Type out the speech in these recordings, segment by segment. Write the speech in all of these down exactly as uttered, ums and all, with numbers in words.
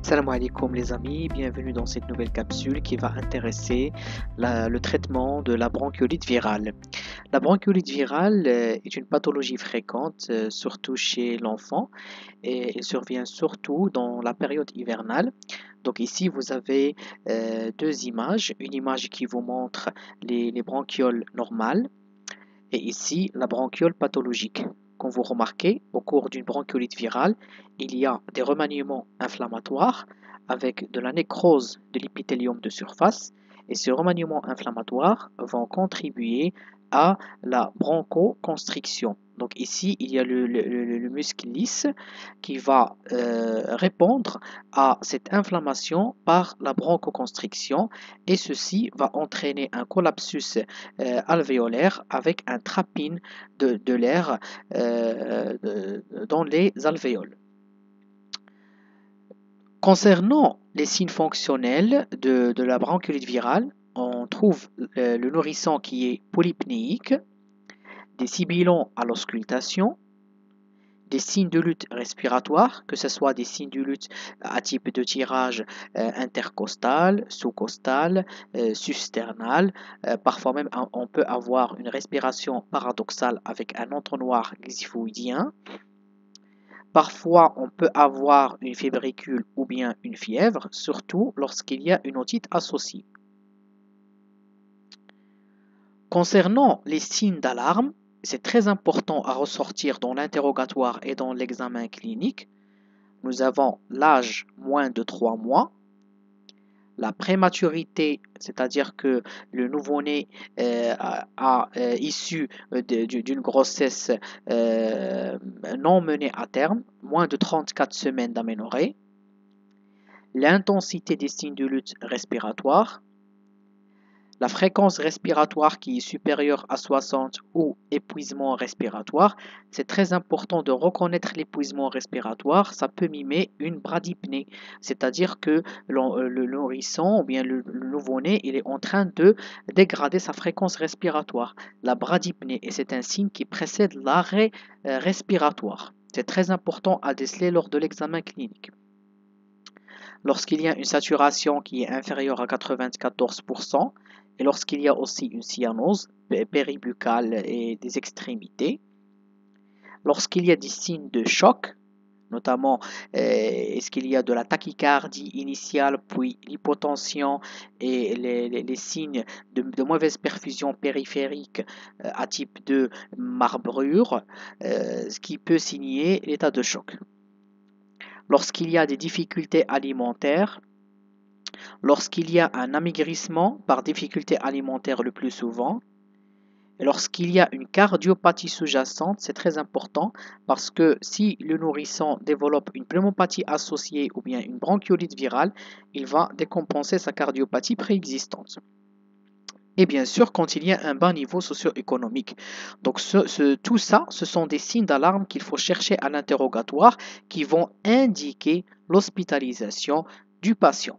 Salam alaikum les amis, bienvenue dans cette nouvelle capsule qui va intéresser la- le traitement de la bronchiolite virale. La bronchiolite virale euh, est une pathologie fréquente, euh, surtout chez l'enfant, et elle survient surtout dans la période hivernale. Donc ici vous avez euh, deux images, une image qui vous montre les, les bronchioles normales et ici la bronchiole pathologique. Comme vous remarquez, au cours d'une bronchiolite virale, il y a des remaniements inflammatoires avec de la nécrose de l'épithélium de surface et ces remaniements inflammatoires vont contribuer à la bronchoconstriction. Donc ici, il y a le, le- le- le muscle lisse qui va euh, répondre à cette inflammation par la bronchoconstriction et ceci va entraîner un collapsus euh, alvéolaire avec un trapping de, de l'air euh, de- dans les alvéoles. Concernant les signes fonctionnels de, de la bronchiolite virale, on trouve euh, le nourrisson qui est polypnéique, des sibilants à l'auscultation, des signes de lutte respiratoire, que ce soit des signes de lutte à type de tirage euh, intercostal, sous-costal, euh, susternal. Euh, parfois même, on peut avoir une respiration paradoxale avec un entonnoir xiphoïdien. Parfois, on peut avoir une fébricule ou bien une fièvre, surtout lorsqu'il y a une otite associée. Concernant les signes d'alarme, c'est très important à ressortir dans l'interrogatoire et dans l'examen clinique. Nous avons l'âge moins de trois mois, la prématurité, c'est-à-dire que le nouveau-né euh, a, a, euh, issu d'une grossesse euh, non menée à terme, moins de trente-quatre semaines d'aménorrhée, l'intensité des signes de lutte respiratoire, la fréquence respiratoire qui est supérieure à soixante ou épuisement respiratoire. C'est très important de reconnaître l'épuisement respiratoire. Ça peut mimer une bradypnée, c'est-à-dire que le nourrisson ou bien le, le nouveau-né il est en train de dégrader sa fréquence respiratoire. La bradypnée, et c'est un signe qui précède l'arrêt euh, respiratoire. C'est très important à déceler lors de l'examen clinique. Lorsqu'il y a une saturation qui est inférieure à quatre-vingt-quatorze pour cent et lorsqu'il y a aussi une cyanose péribuccale et des extrémités, lorsqu'il y a des signes de choc, notamment euh, est-ce qu'il y a de la tachycardie initiale, puis l'hypotension et les, les, les signes de, de mauvaise perfusion périphérique euh, à type de marbrure, euh, ce qui peut signer l'état de choc. Lorsqu'il y a des difficultés alimentaires, lorsqu'il y a un amaigrissement par difficulté alimentaire le plus souvent, et lorsqu'il y a une cardiopathie sous-jacente, c'est très important parce que si le nourrisson développe une pneumopathie associée ou bien une bronchiolite virale, il va décompenser sa cardiopathie préexistante. Et bien sûr, quand il y a un bas niveau socio-économique. Donc ce, ce, tout ça, ce sont des signes d'alarme qu'il faut chercher à l'interrogatoire qui vont indiquer l'hospitalisation du patient.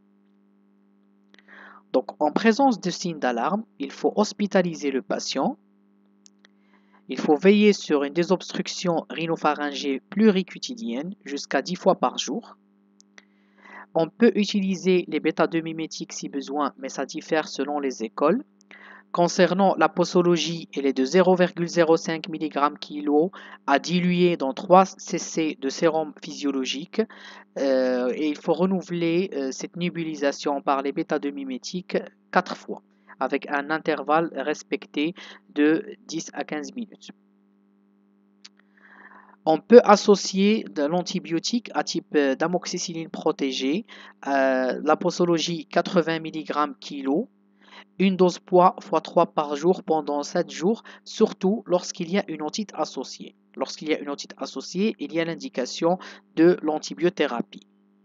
Donc, en présence de signes d'alarme, il faut hospitaliser le patient. Il faut veiller sur une désobstruction rhinopharyngée pluriquotidienne jusqu'à dix fois par jour. On peut utiliser les bêta deux mimétiques si besoin, mais ça diffère selon les écoles. Concernant la posologie, elle est de zéro virgule zéro cinq milligrammes par kilo à diluer dans trois cc de sérum physiologique. Euh, et il faut renouveler euh, cette nébulisation par les bêta deux mimétiques quatre fois, avec un intervalle respecté de dix à quinze minutes. On peut associer de l'antibiotique à type d'amoxicilline protégée, euh, la posologie quatre-vingts milligrammes par kilo, une dose poids fois trois par jour pendant sept jours, surtout lorsqu'il y a une otite associée. Lorsqu'il y a une otite associée, il y a l'indication de l'antibiothérapie.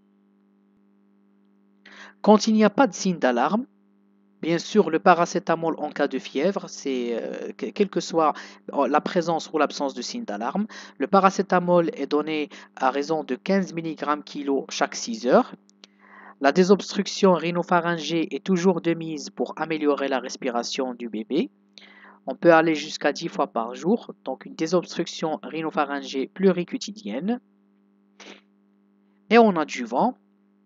Quand il n'y a pas de signe d'alarme, bien sûr, le paracétamol en cas de fièvre, c'est euh, quelle que soit la présence ou l'absence de signe d'alarme. Le paracétamol est donné à raison de quinze milligrammes par kilo chaque six heures. La désobstruction rhinopharyngée est toujours de mise pour améliorer la respiration du bébé. On peut aller jusqu'à dix fois par jour, donc une désobstruction rhinopharyngée pluriquotidienne. Et en adjuvant,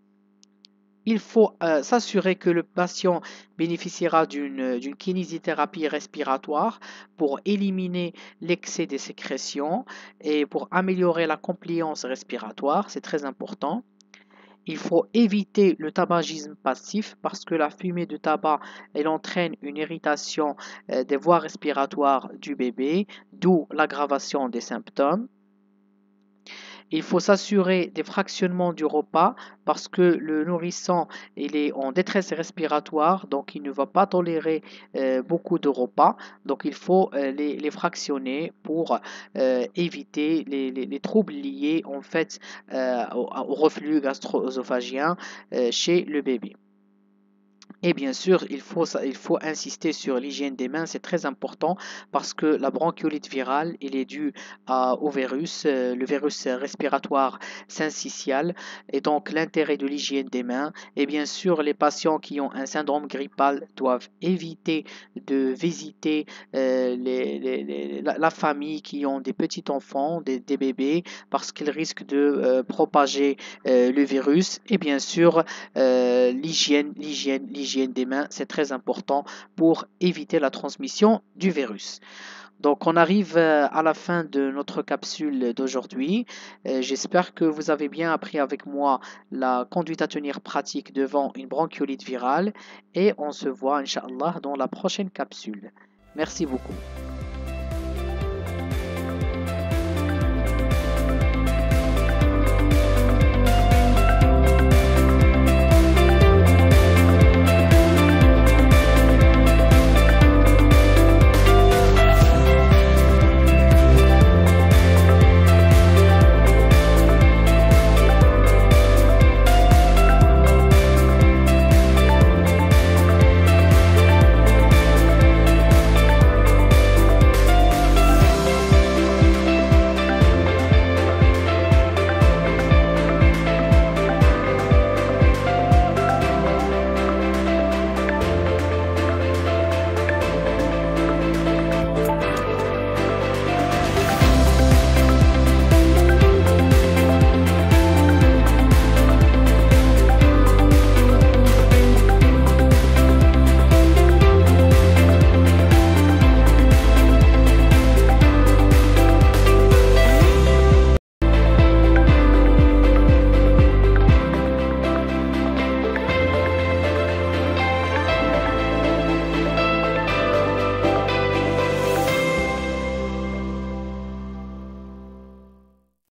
Il faut euh, s'assurer que le patient bénéficiera d'une d'une kinésithérapie respiratoire pour éliminer l'excès des sécrétions et pour améliorer la compliance respiratoire, c'est très important. Il faut éviter le tabagisme passif parce que la fumée de tabac, elle entraîne une irritation euh, des voies respiratoires du bébé, d'où l'aggravation des symptômes. Il faut s'assurer des fractionnements du repas parce que le nourrisson il est en détresse respiratoire, donc il ne va pas tolérer euh, beaucoup de repas. Donc il faut euh, les, les, fractionner pour euh, éviter les, les, les, troubles liés en fait euh, au, au, reflux gastro-œsophagien euh, chez le bébé. Et bien sûr, il faut, il faut insister sur l'hygiène des mains, c'est très important parce que la bronchiolite virale, il est due à, au virus, euh, le virus respiratoire syncytial, et donc l'intérêt de l'hygiène des mains. Et bien sûr, les patients qui ont un syndrome grippal doivent éviter de visiter euh, les, les, les, la, la, famille qui ont des petits-enfants, des, des, bébés, parce qu'ils risquent de euh, propager euh, le virus. Et bien sûr, euh, l'hygiène, l'hygiène, l'hygiène des mains, c'est très important pour éviter la transmission du virus. Donc on arrive à la fin de notre capsule d'aujourd'hui. J'espère que vous avez bien appris avec moi la conduite à tenir pratique devant une bronchiolite virale et on se voit Inch'Allah dans la prochaine capsule. Merci beaucoup.